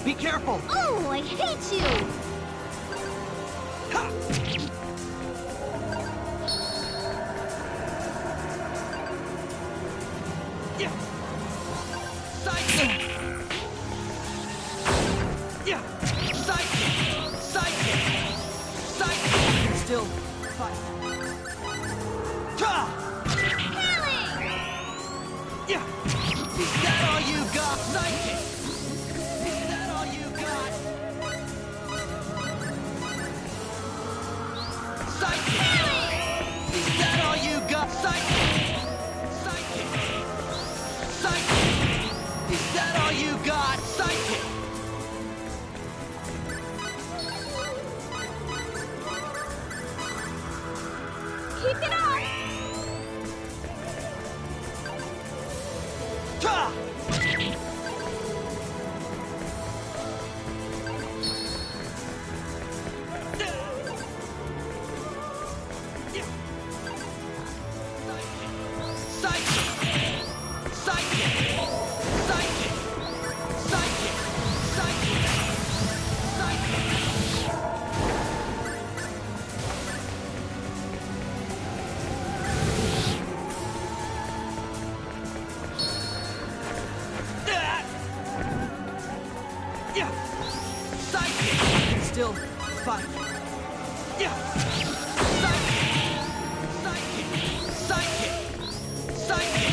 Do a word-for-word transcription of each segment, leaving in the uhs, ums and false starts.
Be careful! Oh, I hate you! Ha! Yeah! Psychic! Yeah! Psychic! Psychic! Psychic! Still fight. Tra! Killing! Yeah! Is that all you got? Psychic! Is that all you got? Psychic! Killing! Is that all you got? Psychic! Psychic! Psychic! Is that all you got? Psychic! Keep it up! Tra! Psychic! Psychic! Psychic! Psychic! Psychic! Psychic! Ah! Yeah! Psychic! Still fight. Yeah! Psychic! Psychic! Psychic! Psychic!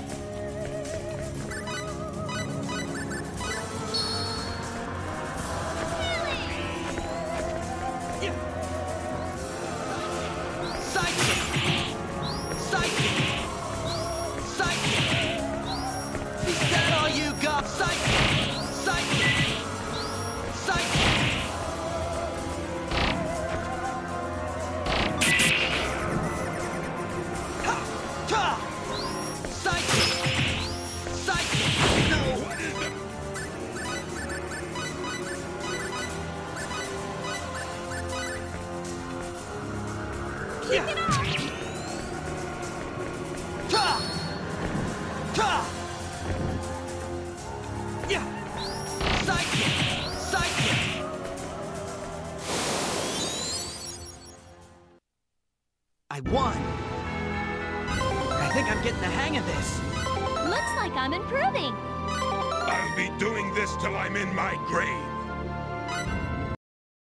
Yeah! Psychic! Psychic! Psychic! Is that all you got? Psychic! Psychic! Psychic! Ha! Tra! Psychic! Psychic! No! Keep it up! Tra! Tra! Yeah! Psychic! Psychic! I won! I think I'm getting the hang of this. Looks like I'm improving. I'll be doing this till I'm in my grave.